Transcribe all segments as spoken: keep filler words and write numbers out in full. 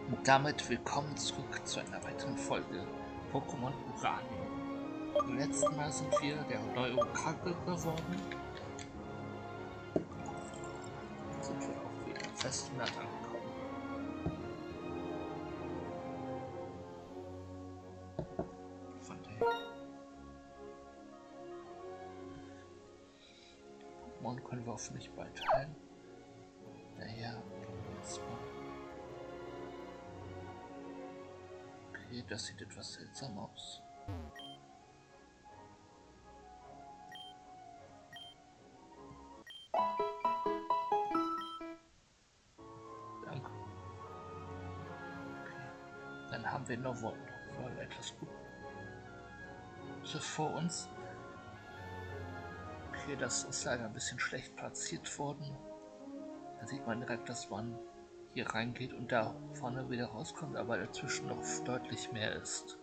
Und damit willkommen zurück zu einer weiteren Folge Pokémon Uranien. Beim letzten Mal sind wir der neue Okage geworden. Jetzt sind wir auch wieder im festen Land angekommen. Von daher Pokémon können wir hoffentlich bald heilen. Daher gehen wir jetzt mal. Okay, das sieht etwas seltsam aus. Danke. Okay. Dann haben wir noch wohl etwas Gutes vor uns. Okay, das ist leider ein bisschen schlecht platziert worden. Da sieht man direkt, dass man hier reingeht und da vorne wieder rauskommt, aber dazwischen noch deutlich mehr ist.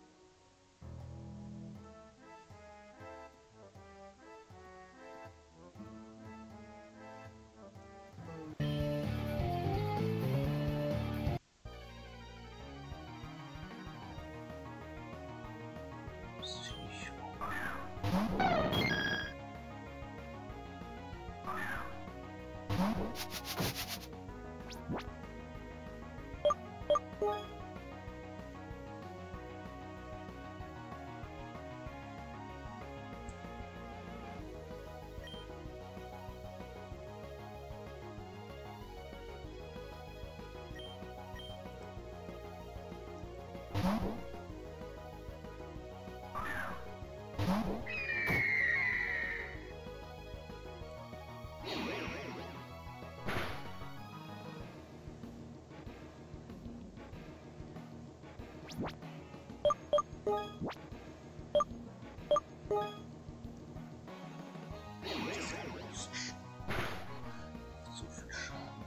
So viel Schaden.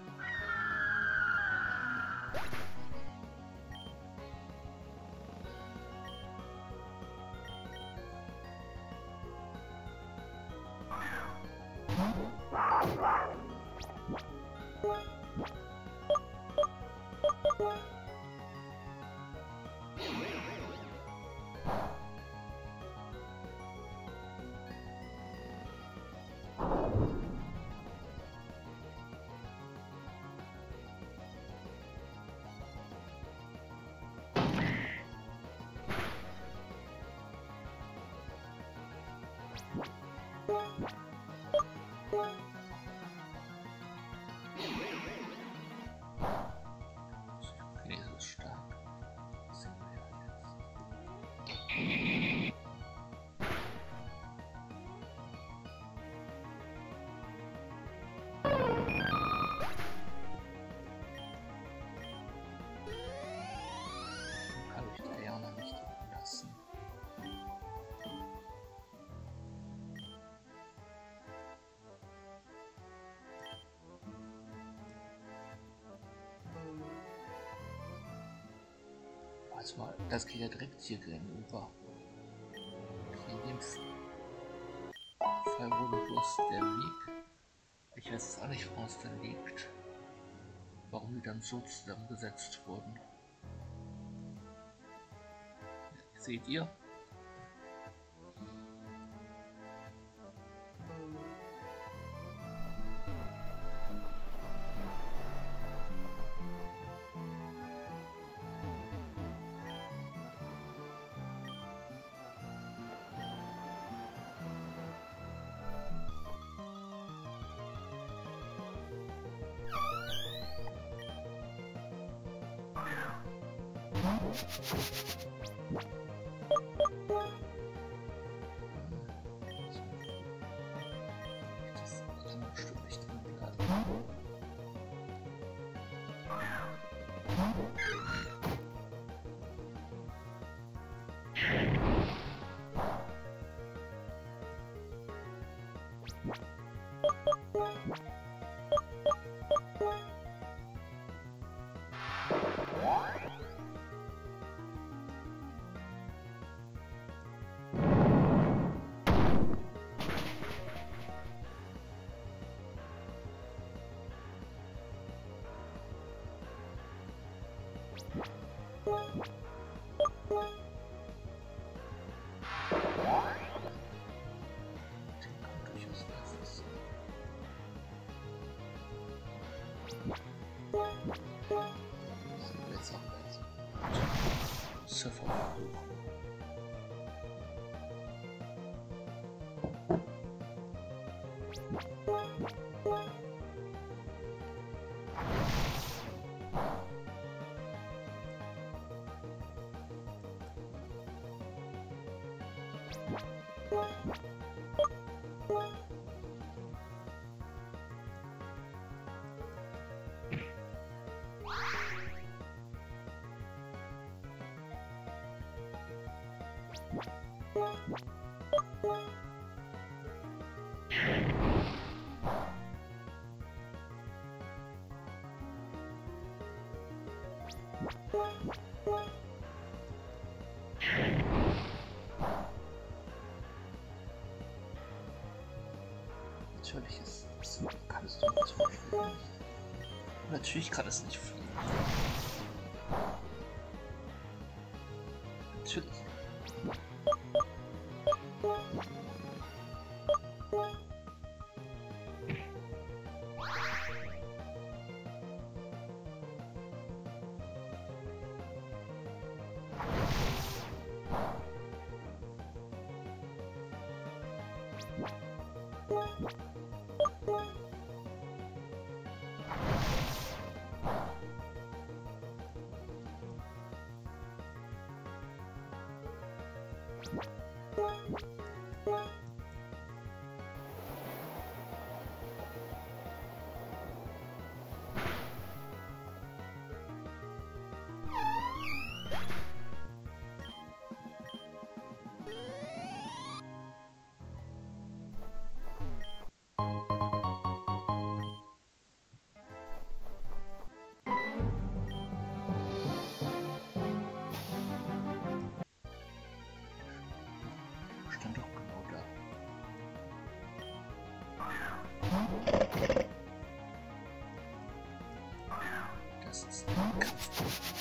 Okay, das ist stark. Das sehen wir jetzt. Habe ich Diana nicht lassen. Warte mal, das geht ja direkt hier gegenüber. Okay, in dem Fall wurde bloß der Weg. Ich weiß jetzt auch nicht, wo es denn liegt. Warum die dann so zusammengesetzt wurden. Seht ihr? Das kann bestimmt nicht drin bleiben. Natürlich ist es, kannst du natürlich fliegen. Natürlich kann es nicht fliegen. Natürlich. Stand doch genau da. Das ist ein Kampf.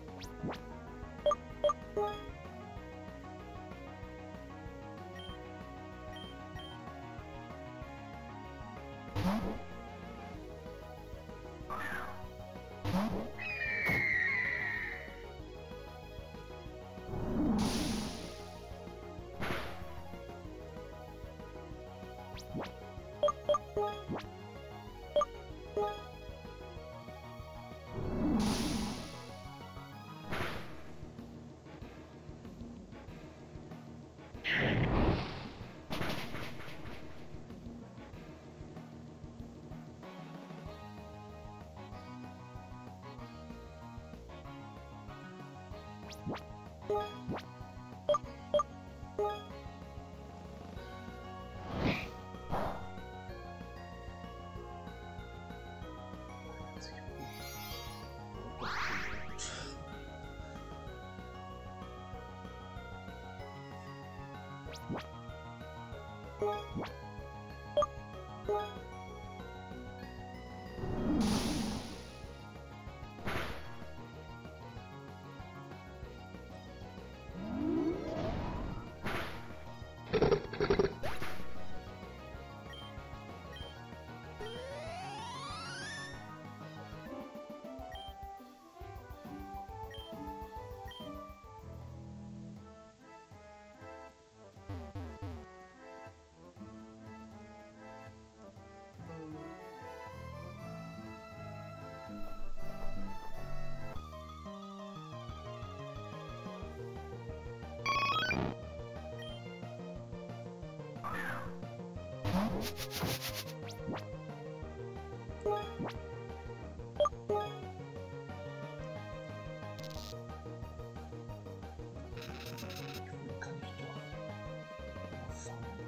Kann ich doch fangen.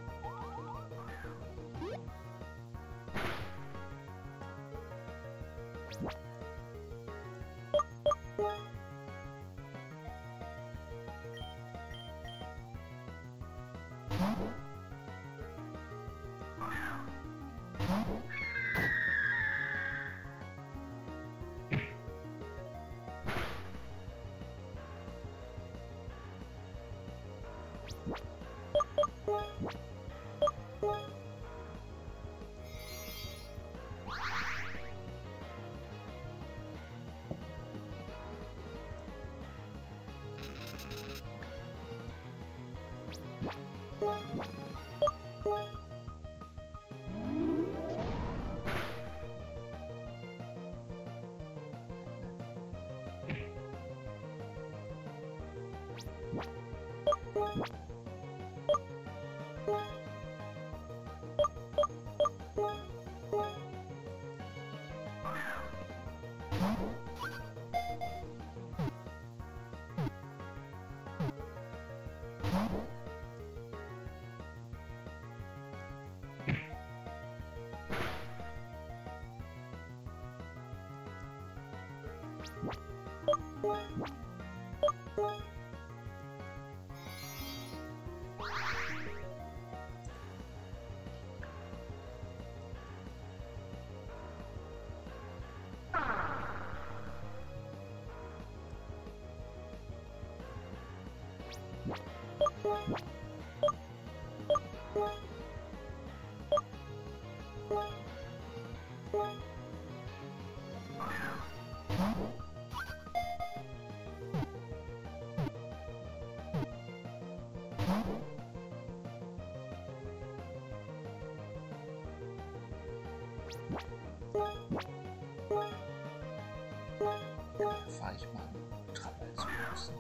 Fahre ich mal Trappel zu müssen.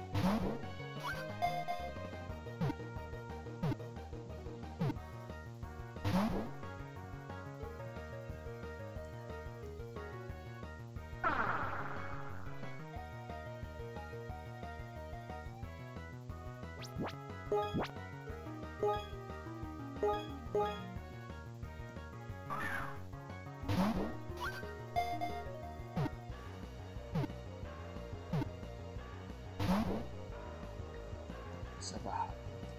Ist aber hart.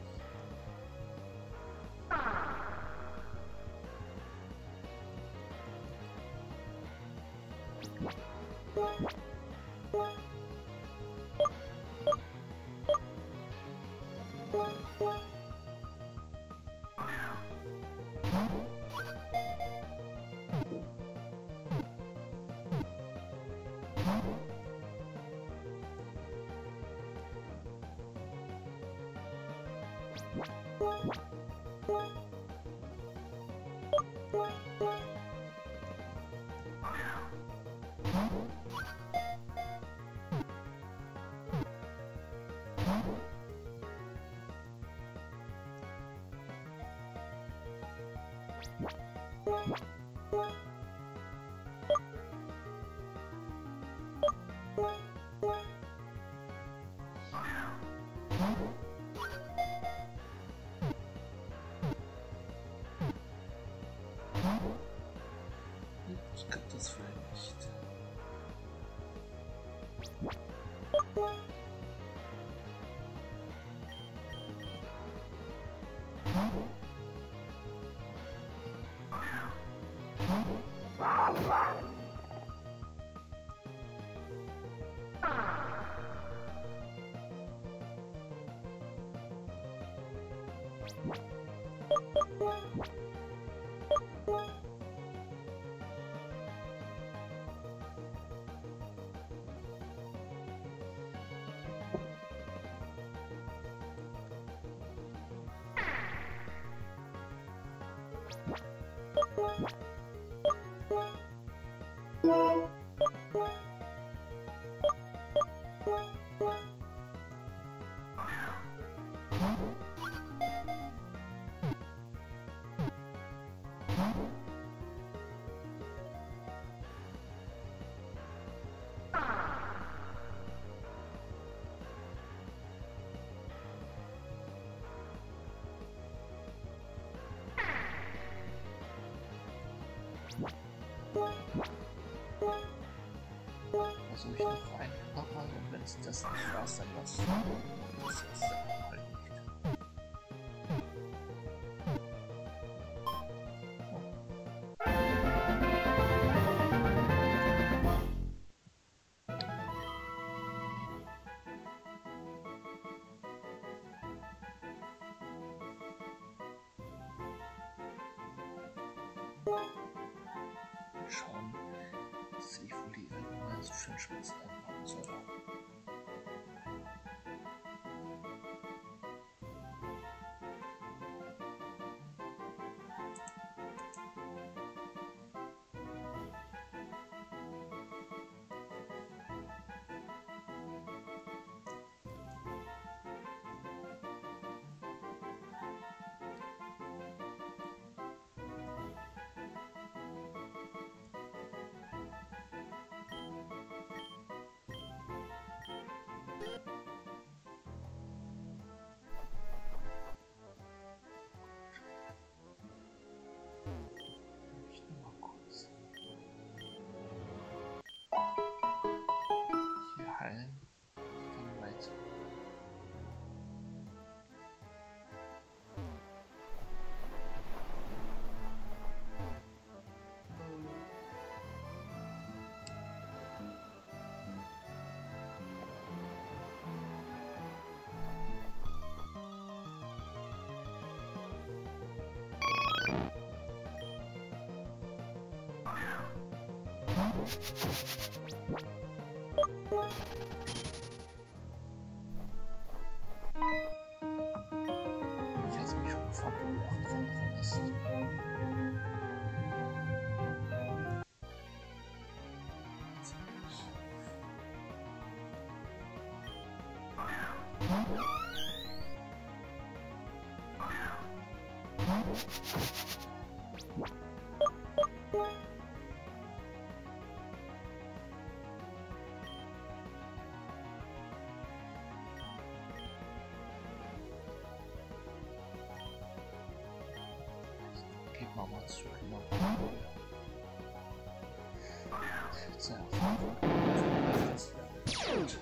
Ich kann das vielleicht nicht. Versuche ich noch ein paar Mal und wenn es das nicht war, dann was. Das ist dann halt nicht. Schauen, dass ich wohl die allgemein so schön Spitzen abmachen soll. Hier heilen, dann weiter. Ich habe mich schon verbucht von vermisst. Geht mal mal zurück. Sehr erfahren. Gut.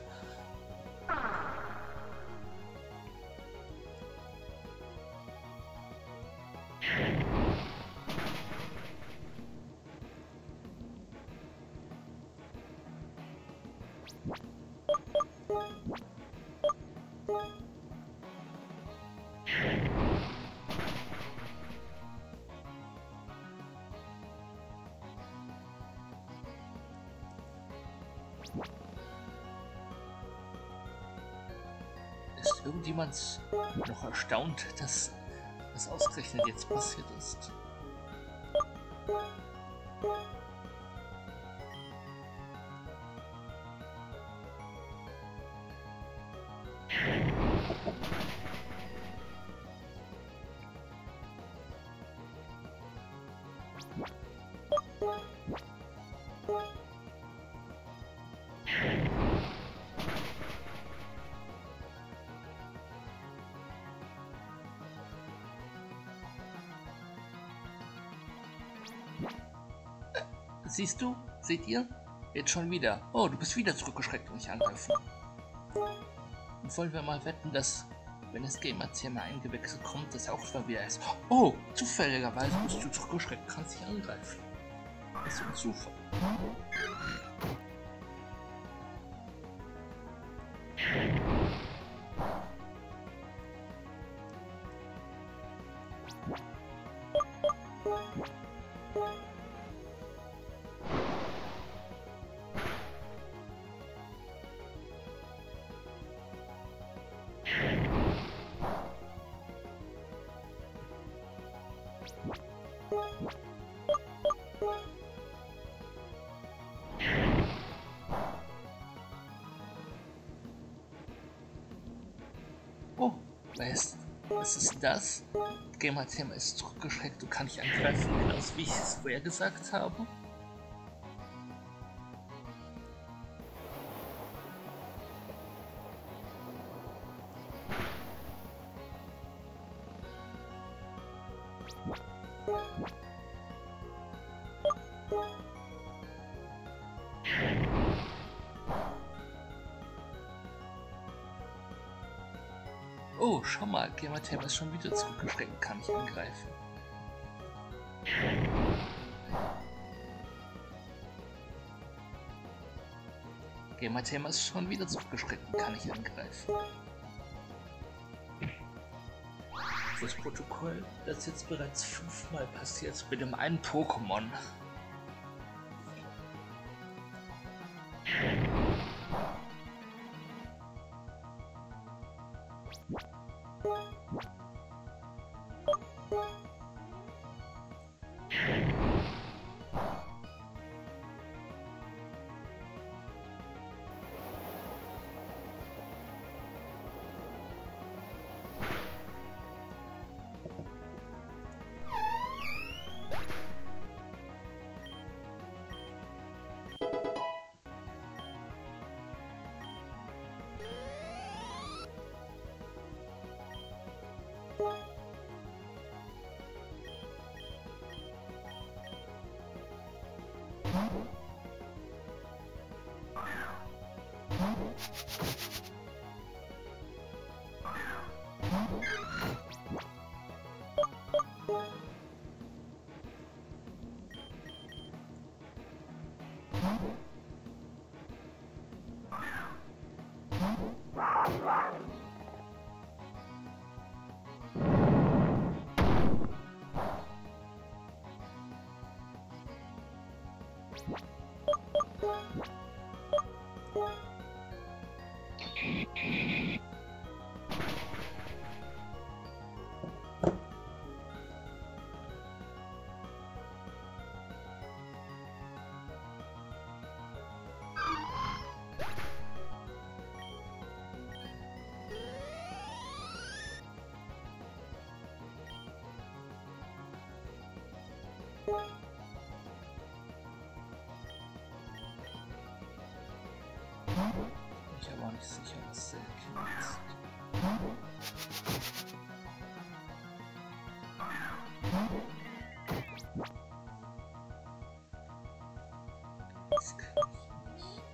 Ist irgendjemand noch erstaunt, dass das ausgerechnet jetzt passiert ist? Siehst du? Seht ihr? Jetzt schon wieder. Oh, du bist wieder zurückgeschreckt und nicht angreifen. Und wollen wir mal wetten, dass, wenn das Game jetzt hier mal eingewechselt kommt, das auch schon wieder ist. Oh, zufälligerweise bist du zurückgeschreckt, kannst dich angreifen. Das ist ein Zufall. Oh, weißt du, was ist das? Gamer-Thema ist zurückgeschreckt, du kannst dich angreifen, genauso wie ich es vorher gesagt habe. Oh, schau mal, Gamer-Thema ist schon wieder zurückgeschreckt, kann ich angreifen. Gamer-Thema ist schon wieder zurückgeschreckt, kann ich angreifen. fürs Protokoll. Das ist jetzt bereits fünfmal passiert mit dem einen Pokémon. Ich bin aber nicht sicher, was der Kind ist. Das kann ich nicht.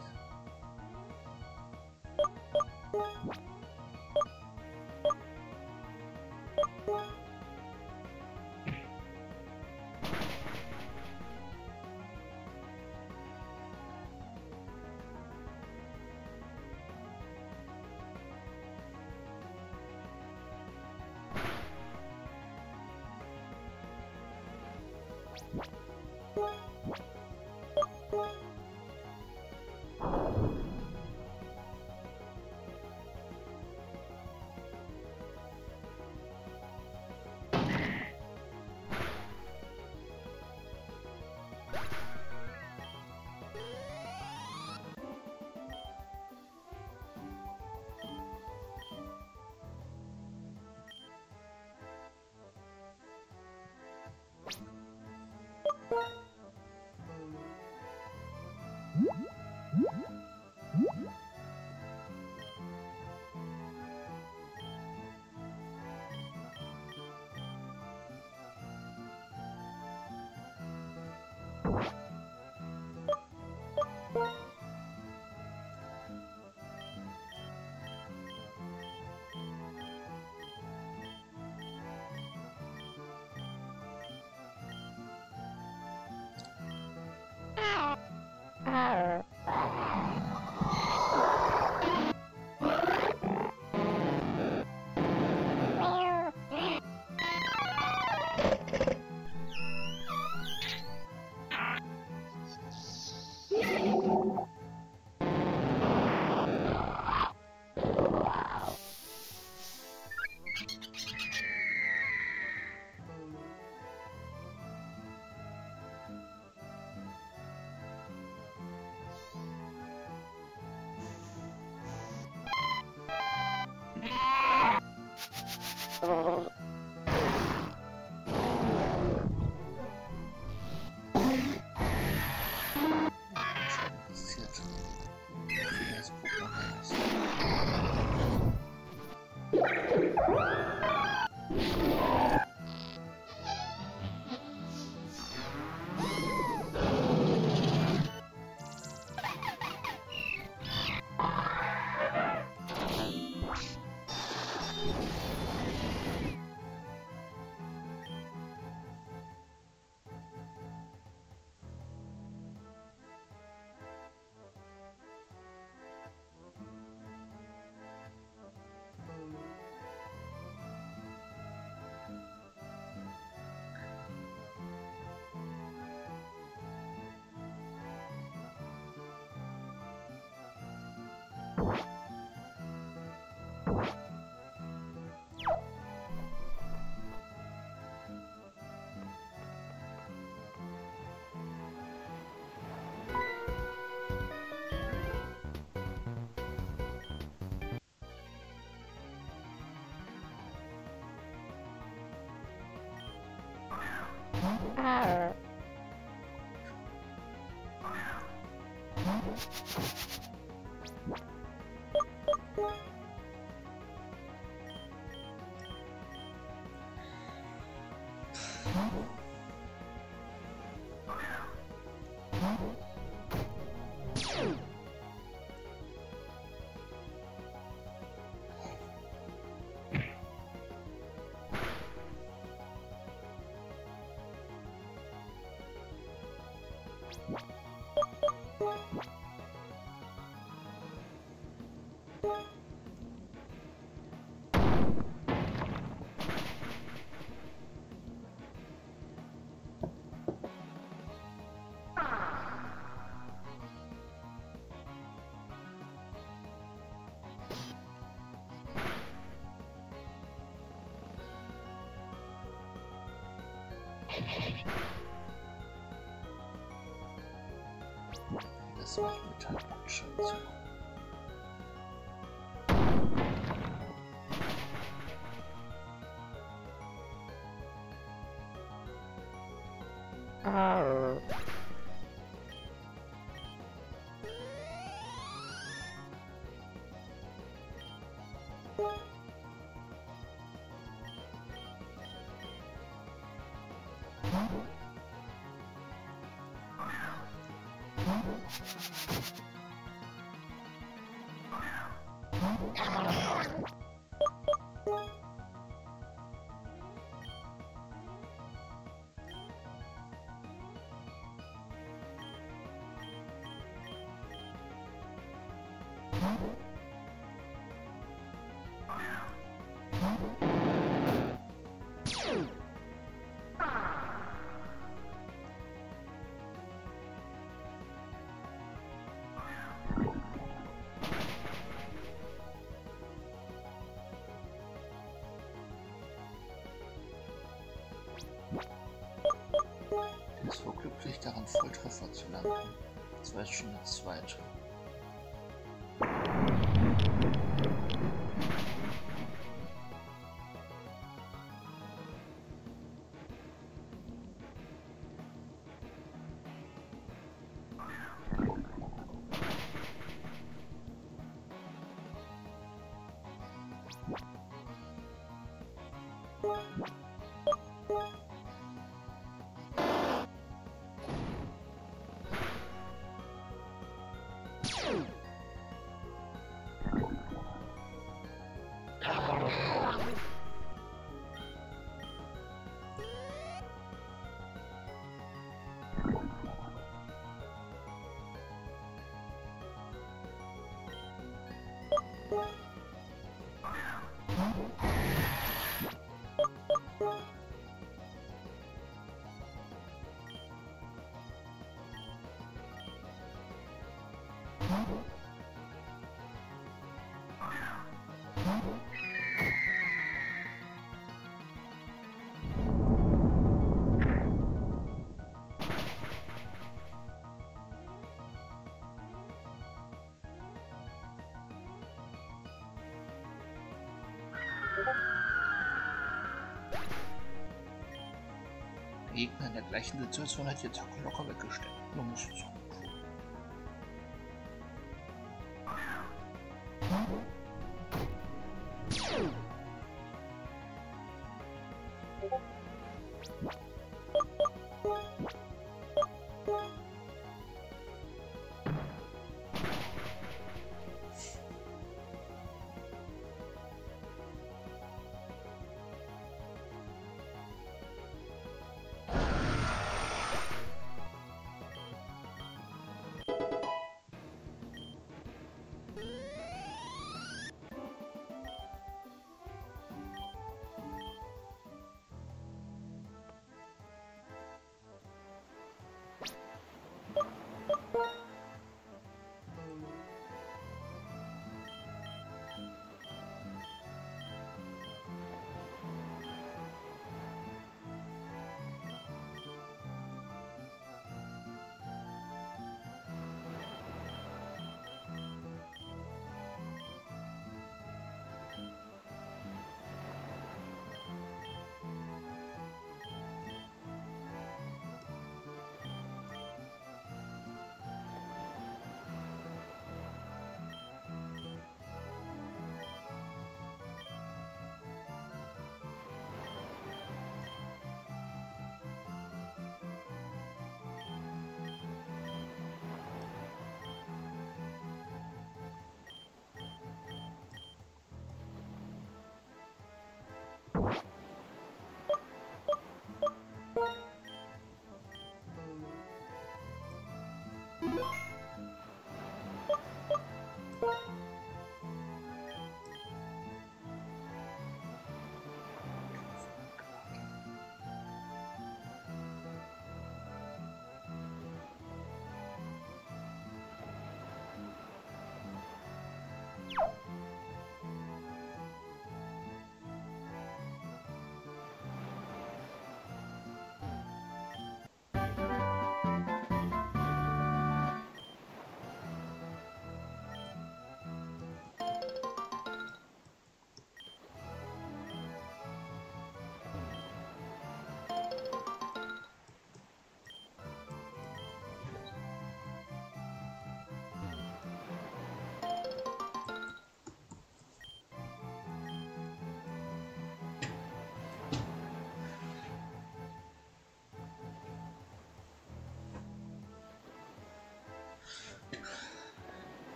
Das macht Metallband schon so. Arr. Er ist wohl glücklich daran, Volltreffer zu landen. Das war jetzt schon der zweite. Der Gegner in der gleichen Situation hat die Attacke locker weggestellt. Nur muss es so.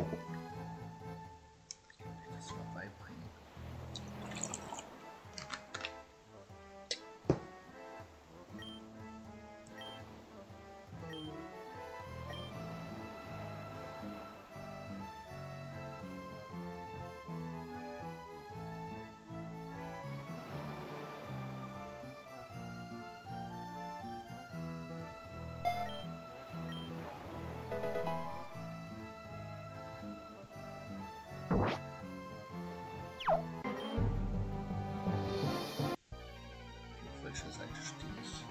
Das mal beibringen. Auf welcher Seite stehe ich?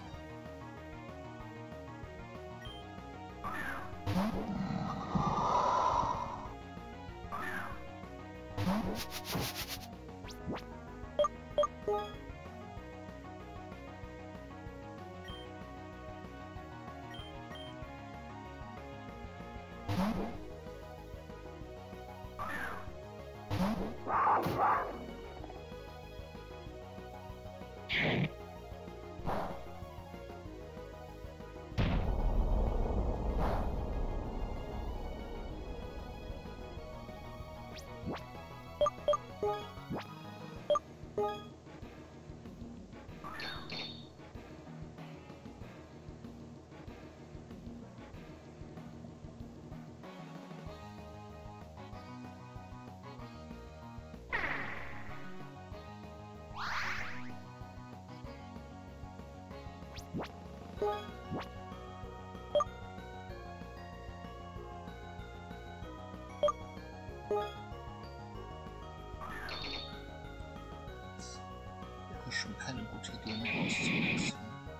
Wäre schon keine gute Idee, mehr auszuwechseln.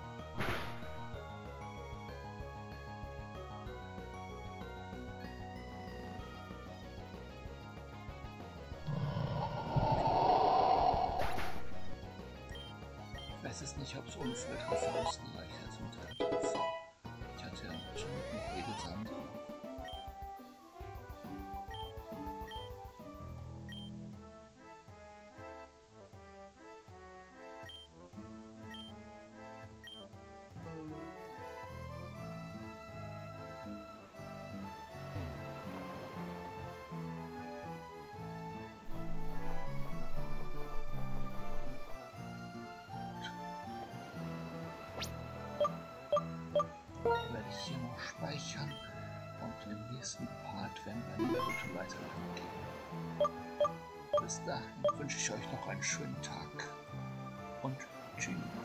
Ich weiß jetzt nicht, ob es ohne Volltreffer ausreicht als mit Treffer. Ich hatte ja schon noch Edelsand. Hier noch speichern und im nächsten Part werden wir eine gute Weiterleitung gehen. Bis dahin wünsche ich euch noch einen schönen Tag und tschüss.